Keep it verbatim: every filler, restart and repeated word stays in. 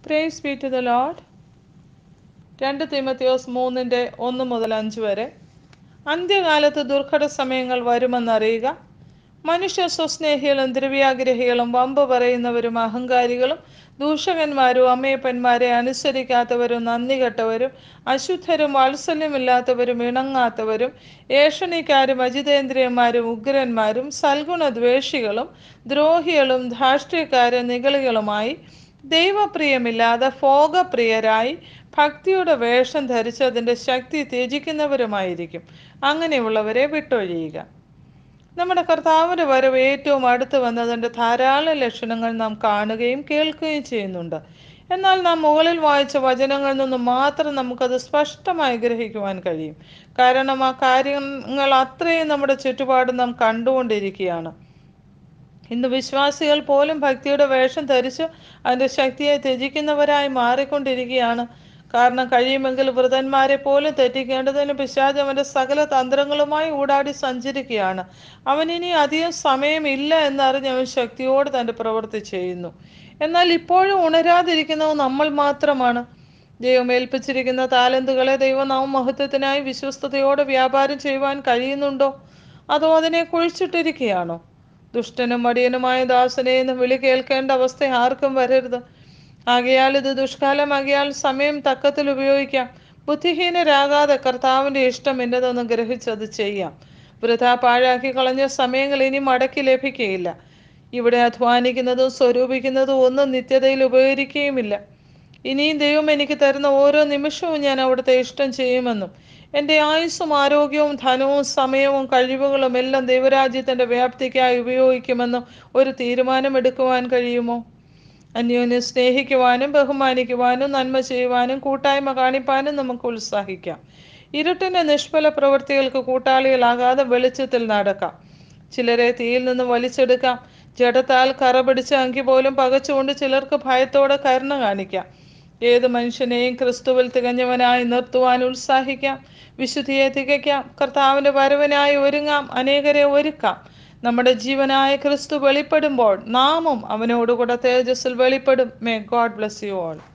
Price be to the Lord. രണ്ട് തീമോഥെയോസ് മൂന്നിൻ്റെ ഒന്ന് മുതൽ അഞ്ച് വരെ. അന്ത്യകാലത്ത് ദുർഘട സമയങ്ങൾ വരുമെന്നറിയുക. മനുഷ്യ സ്വസ്നേഹികളും ദ്രവ്യാഗ്രഹികളും വമ്പ് പറയുന്നവരും അഹങ്കാരികളും ദൂഷകന്മാരും അമ്മയപ്പന്മാരെ അനുസരിക്കാത്തവരും നന്ദി കെട്ടവരും അശുദ്ധരും വാത്സല്യമില്ലാത്തവരും ഇണങ്ങാത്തവരും ഏഷണിക്കാരും അജിതേന്ദ്രിയന്മാരും ഉഗ്രന്മാരും സൽഗുണദ്വേഷികളും ദ്രോഹികളും ധാർഷ്ട്യക്കാരും നിഗളികളുമായി ദൈവപ്രിയമില്ലാതെ ഭോഗപ്രിയരായി ഭക്തിയുടെ വേഷം ധരിച്ച് അതിൻ്റെ ശക്തി ത്യജിക്കുന്നവരുമായിരിക്കും. അങ്ങനെയുള്ളവരെ വിട്ടൊഴിയുക. നമ്മുടെ കർത്താവിൻ്റെ വരവ് ഏറ്റവും അടുത്ത് വന്നതിൻ്റെ ധാരാളം ലക്ഷണങ്ങൾ നാം കാണുകയും കേൾക്കുകയും ചെയ്യുന്നുണ്ട്. എന്നാൽ നാം മുകളിൽ വായിച്ച വചനങ്ങളിൽ നിന്ന് മാത്രം നമുക്കത് സ്പഷ്ടമായി ഗ്രഹിക്കുവാൻ കഴിയും. കാരണം ആ കാര്യങ്ങൾ അത്രയും നമ്മുടെ ചുറ്റുപാടും നാം കണ്ടുകൊണ്ടിരിക്കുകയാണ്. ഇന്ന് വിശ്വാസികൾ പോലും ഭക്തിയുടെ വേഷം ധരിച്ച് അതിൻ്റെ ശക്തിയെ ത്യജിക്കുന്നവരായി മാറിക്കൊണ്ടിരിക്കുകയാണ്. കാരണം കഴിയുമെങ്കിൽ വൃതന്മാരെ പോലും തെറ്റിക്കേണ്ടതിന് പിശാച് അവൻ്റെ സകല തന്ത്രങ്ങളുമായി ഊടാടി സഞ്ചരിക്കുകയാണ്. അവനിനി അധികം സമയമില്ല എന്നറിഞ്ഞ് അവൻ ശക്തിയോട് തൻ്റെ പ്രവൃത്തി ചെയ്യുന്നു. എന്നാൽ ഇപ്പോഴും ഉണരാതിരിക്കുന്നത് നമ്മൾ മാത്രമാണ്. ദൈവം ഏൽപ്പിച്ചിരിക്കുന്ന താലന്തുകളെ ദൈവനാമ മഹത്വത്തിനായി വിശ്വസ്തയോടെ വ്യാപാരം ചെയ്യുവാൻ കഴിയുന്നുണ്ടോ? അതോ അതിനെ കുഴിച്ചിട്ടിരിക്കുകയാണോ? ദുഷ്ടനും മടിയനുമായ ദാസനെ എന്ന് വിളി കേൾക്കേണ്ട അവസ്ഥ ആർക്കും വരരുത്. ആകയാൽ ഇത് ദുഷ്കാലമാകിയാൽ സമയം തക്കത്തിൽ ഉപയോഗിക്കാം. ബുദ്ധിഹീനരാകാതെ കർത്താവിൻ്റെ ഇഷ്ടം എന്നതൊന്ന് ഗ്രഹിച്ചത് ചെയ്യാം. വൃഥാ പാഴാക്കി കളഞ്ഞ സമയങ്ങൾ ഇനി മടക്കി ലഭിക്കുകയില്ല. ഇവിടെ അധ്വാനിക്കുന്നതും സ്വരൂപിക്കുന്നതും ഒന്നും നിത്യതയിൽ ഉപകരിക്കുകയുമില്ല. ഇനിയും ദൈവം എനിക്ക് തരുന്ന ഓരോ നിമിഷവും ഞാൻ അവിടുത്തെ ഇഷ്ടം ചെയ്യുമെന്നും എൻ്റെ ആയുസ്സും ആരോഗ്യവും ധനവും സമയവും കഴിവുകളും എല്ലാം ദൈവരാജ്യത്തിൻ്റെ വ്യാപ്തിക്കായി ഉപയോഗിക്കുമെന്നും ഒരു തീരുമാനമെടുക്കുവാൻ കഴിയുമോ? അന്യോന്യം സ്നേഹിക്കുവാനും ബഹുമാനിക്കുവാനും നന്മ ചെയ്യുവാനും കൂട്ടായ്മ കാണിപ്പാനും നമുക്ക് ഉത്സാഹിക്കാം. ഇരുട്ടിൻ്റെ നിഷ്ഫല പ്രവൃത്തികൾക്ക് കൂട്ടാളികളാകാതെ വെളിച്ചത്തിൽ നടക്കാം. ചിലരെ തീയിൽ നിന്ന് വലിച്ചെടുക്കാം. ജഡത്താൽ കറ പിടിച്ച അങ്കി പോലും പകച്ചുകൊണ്ട് ചിലർക്ക് ഭയത്തോടെ കരുണ കാണിക്കാം. ഏത് മനുഷ്യനെയും ക്രിസ്തുവിൽ തികഞ്ഞവനായി നിർത്തുവാൻ ഉത്സാഹിക്കാം. വിശുദ്ധിയെ തികയ്ക്കാം. കർത്താവിൻ്റെ വരവിനായി ഒരുങ്ങാം. അനേകരെ ഒരുക്കാം. നമ്മുടെ ജീവനായ ക്രിസ്തു വെളിപ്പെടുമ്പോൾ നാമും അവനോടുകൂടെ തേജസ്സിൽ വെളിപ്പെടും. May God bless you all.